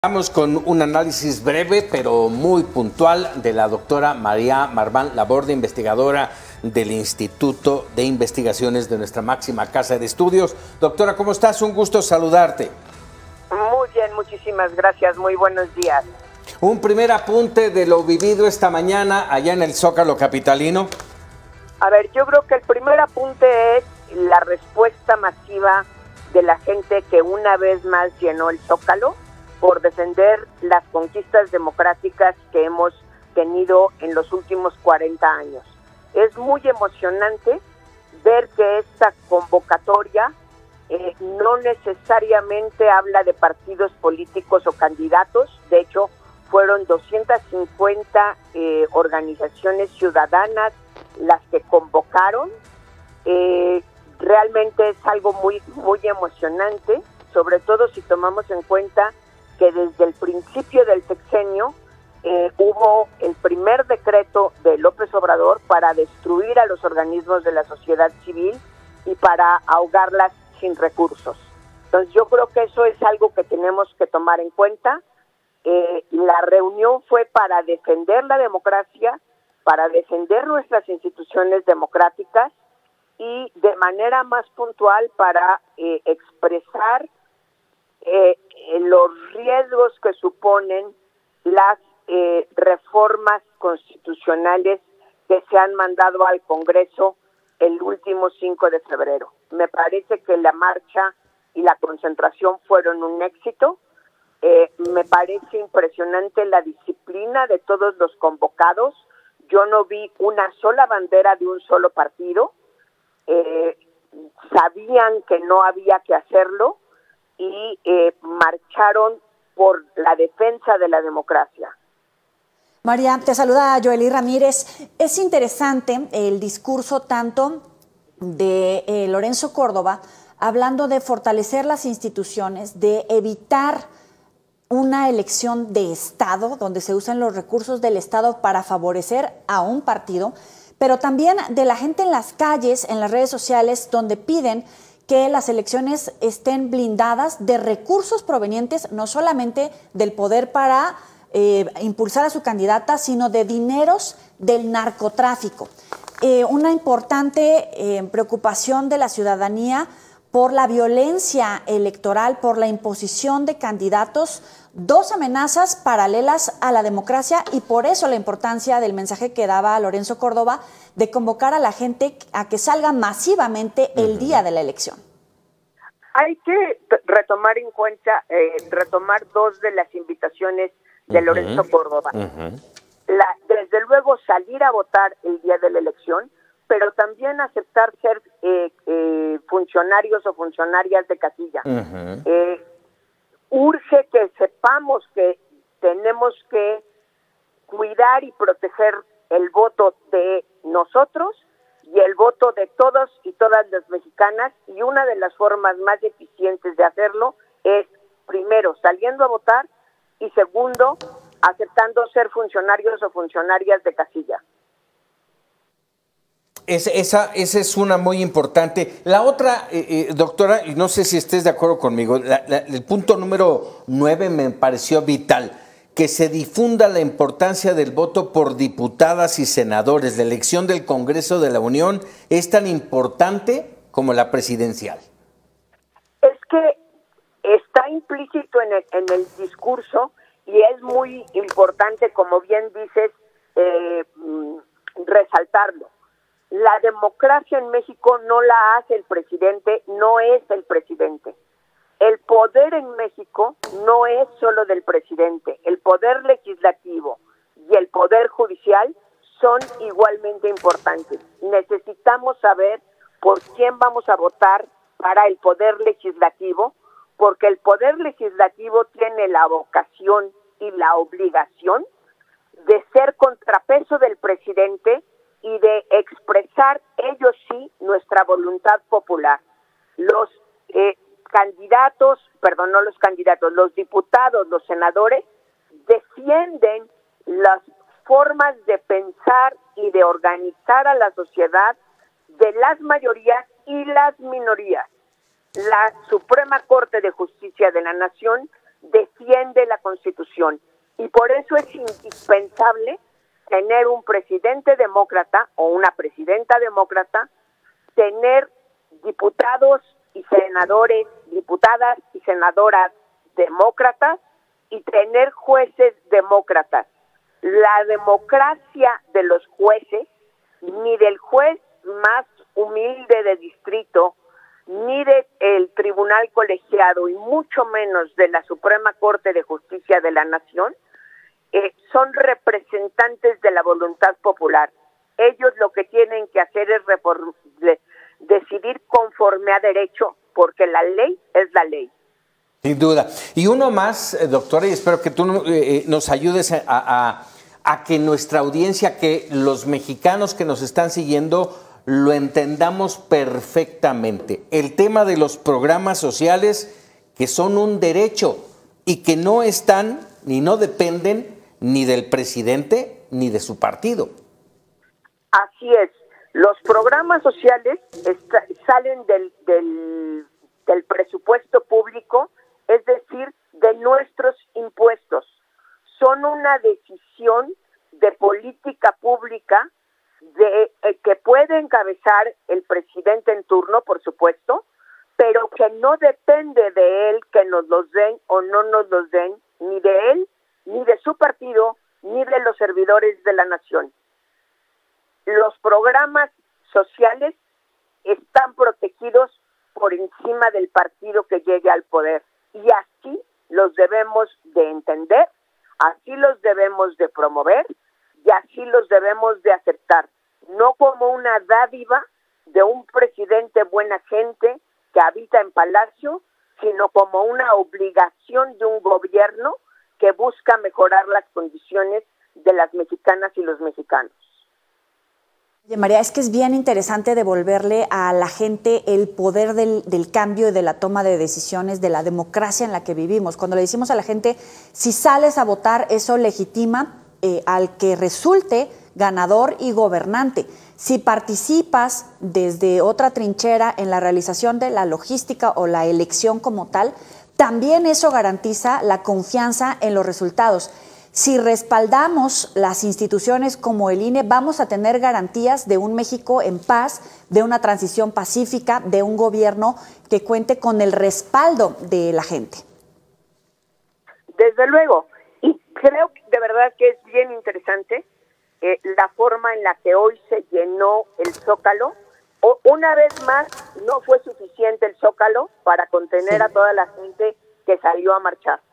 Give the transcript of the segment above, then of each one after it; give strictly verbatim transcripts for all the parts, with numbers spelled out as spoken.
Vamos con un análisis breve pero muy puntual de la doctora María Marván Laborde, investigadora del Instituto de Investigaciones de nuestra máxima casa de estudios. Doctora, ¿cómo estás? Un gusto saludarte. Muy bien, muchísimas gracias. Muy buenos días. Un primer apunte de lo vivido esta mañana allá en el Zócalo capitalino. A ver, yo creo que el primer apunte es la respuesta masiva de la gente que una vez más llenó el Zócalo por defender las conquistas democráticas que hemos tenido en los últimos cuarenta años. Es muy emocionante ver que esta convocatoria eh, no necesariamente habla de partidos políticos o candidatos. De hecho, fueron doscientas cincuenta eh, organizaciones ciudadanas las que convocaron. Eh, realmente es algo muy, muy emocionante, sobre todo si tomamos en cuenta que desde el principio del sexenio eh, hubo el primer decreto de López Obrador para destruir a los organismos de la sociedad civil y para ahogarlas sin recursos. Entonces yo creo que eso es algo que tenemos que tomar en cuenta. Eh, la reunión fue para defender la democracia, para defender nuestras instituciones democráticas y de manera más puntual para eh, expresar Eh, eh, los riesgos que suponen las eh, reformas constitucionales que se han mandado al Congreso el último cinco de febrero. Me parece que la marcha y la concentración fueron un éxito. Eh, me parece impresionante la disciplina de todos los convocados. Yo no vi una sola bandera de un solo partido. Eh, sabían que no había que hacerlo y eh, marcharon por la defensa de la democracia. María, te saluda Joely Ramírez. Es interesante el discurso tanto de eh, Lorenzo Córdoba, hablando de fortalecer las instituciones, de evitar una elección de Estado, donde se usan los recursos del Estado para favorecer a un partido, pero también de la gente en las calles, en las redes sociales, donde piden que las elecciones estén blindadas de recursos provenientes no solamente del poder para eh, impulsar a su candidata, sino de dineros del narcotráfico. Eh, una importante eh, preocupación de la ciudadanía por la violencia electoral, por la imposición de candidatos, dos amenazas paralelas a la democracia, y por eso la importancia del mensaje que daba Lorenzo Córdoba de convocar a la gente a que salga masivamente el día de la elección. Hay que retomar en cuenta, eh, retomar dos de las invitaciones de uh-huh. Lorenzo Córdoba. Uh-huh. La, desde luego salir a votar el día de la elección, pero también aceptar ser eh, eh, funcionarios o funcionarias de casilla. Uh-huh. Eh, urge que sepamos que tenemos que cuidar y proteger el voto de nosotros y el voto de todos y todas las mexicanas, y una de las formas más eficientes de hacerlo es, primero, saliendo a votar, y segundo, aceptando ser funcionarios o funcionarias de casilla. Es, esa, esa es una muy importante. La otra, eh, eh, doctora, y no sé si estés de acuerdo conmigo, la, la, el punto número nueve me pareció vital, que se difunda la importancia del voto por diputadas y senadores. La elección del Congreso de la Unión es tan importante como la presidencial. Es que está implícito en el, en el discurso, y es muy importante, como bien dices, eh, resaltarlo. La democracia en México no la hace el presidente, no es el presidente. El poder en México no es solo del presidente. El poder legislativo y el poder judicial son igualmente importantes. Necesitamos saber por quién vamos a votar para el poder legislativo, porque el poder legislativo tiene la vocación y la obligación de ser contrapeso del presidente y de expresar, ellos sí, nuestra voluntad popular. Los eh, candidatos, perdón, no los candidatos, los diputados, los senadores, defienden las formas de pensar y de organizar a la sociedad de las mayorías y las minorías. La Suprema Corte de Justicia de la Nación defiende la Constitución. Y por eso es indispensable tener un presidente demócrata o una presidenta demócrata, tener diputados y senadores, diputadas y senadoras demócratas y tener jueces demócratas. La democracia de los jueces, ni del juez más humilde de distrito, ni del tribunal colegiado y mucho menos de la Suprema Corte de Justicia de la Nación, eh, son representantes de la voluntad popular. Ellos lo que tienen que hacer es reform- de, decidir conforme a derecho, porque la ley es la ley. Sin duda. Y uno más, eh, doctora, y espero que tú eh, nos ayudes a, a, a que nuestra audiencia, que los mexicanos que nos están siguiendo, lo entendamos perfectamente. El tema de los programas sociales que son un derecho y que no están ni no dependen ni del presidente ni de su partido. Así es. Los programas sociales está, salen del, del, del presupuesto público, es decir, de nuestros impuestos. Son una decisión de política pública de eh, que puede encabezar el presidente en turno, por supuesto, pero que no depende de él que nos los den o no nos los den, ni de él, ni de su partido, ni de los servidores de la nación. Los programas sociales están protegidos por encima del partido que llegue al poder, y así los debemos de entender, así los debemos de promover y así los debemos de aceptar, no como una dádiva de un presidente buena gente que habita en palacio, sino como una obligación de un gobierno que busca mejorar las condiciones de las mexicanas y los mexicanos. Oye, María, es que es bien interesante devolverle a la gente el poder del, del cambio y de la toma de decisiones, de la democracia en la que vivimos. Cuando le decimos a la gente, si sales a votar, eso legitima eh, al que resulte ganador y gobernante. Si participas desde otra trinchera en la realización de la logística o la elección como tal, también eso garantiza la confianza en los resultados. Si respaldamos las instituciones como el I N E, vamos a tener garantías de un México en paz, de una transición pacífica, de un gobierno que cuente con el respaldo de la gente. Desde luego, y creo que de verdad que es bien interesante eh, la forma en la que hoy se llenó el Zócalo. O, una vez más, no fue suficiente el Zócalo para contener sí. a toda la gente que salió a marchar.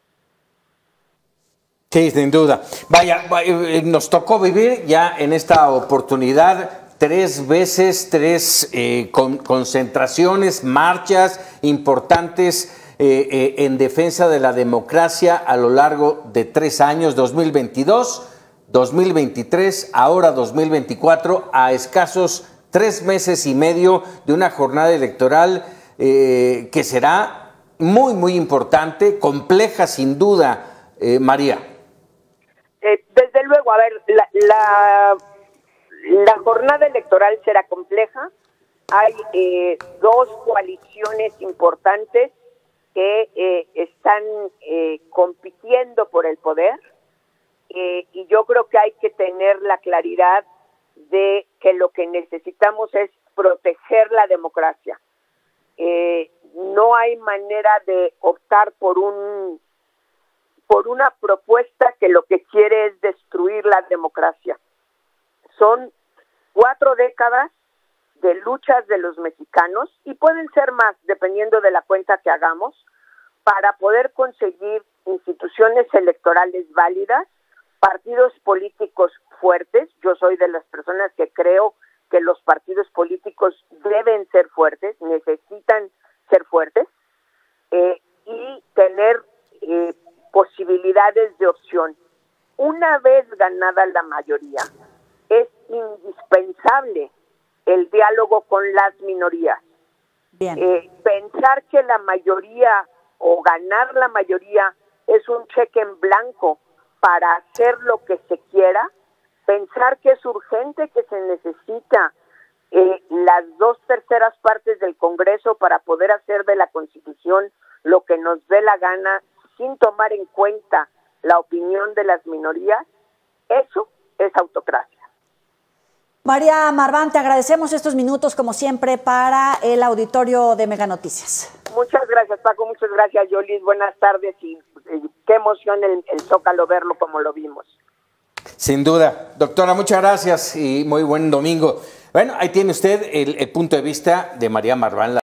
Sí, sin duda. Vaya, nos tocó vivir ya en esta oportunidad tres veces, tres eh, con, concentraciones, marchas importantes eh, eh, en defensa de la democracia a lo largo de tres años, dos mil veintidós, dos mil veintitrés, ahora dos mil veinticuatro, a escasos tres meses y medio de una jornada electoral eh, que será muy, muy importante, compleja sin duda, eh, María. Eh, desde luego, a ver, la, la, la jornada electoral será compleja. Hay eh, dos coaliciones importantes que eh, están eh, compitiendo por el poder eh, y yo creo que hay que tener la claridad de que lo que necesitamos es proteger la democracia. Eh, no hay manera de optar por un por una propuesta que lo que quiere es destruir la democracia. Son cuatro décadas de luchas de los mexicanos, y pueden ser más, dependiendo de la cuenta que hagamos, para poder conseguir instituciones electorales válidas, partidos políticos fuertes. Yo soy de las personas que creo que los partidos políticos deben ser fuertes, necesitan ser fuertes, eh, y tener eh, posibilidades de opción. Una vez ganada la mayoría, es indispensable el diálogo con las minorías. Bien. Eh, pensar que la mayoría o ganar la mayoría es un cheque en blanco para hacer lo que se quiera, pensar que es urgente, que se necesita eh, las dos terceras partes del Congreso para poder hacer de la Constitución lo que nos dé la gana sin tomar en cuenta la opinión de las minorías, eso es autocracia. María Marván, te agradecemos estos minutos, como siempre, para el auditorio de Mega Noticias. Muchas gracias, Paco, muchas gracias, Yolis, buenas tardes, y, y qué emoción el, el Zócalo verlo como lo vimos. Sin duda. Doctora, muchas gracias y muy buen domingo. Bueno, ahí tiene usted el, el punto de vista de María Marván.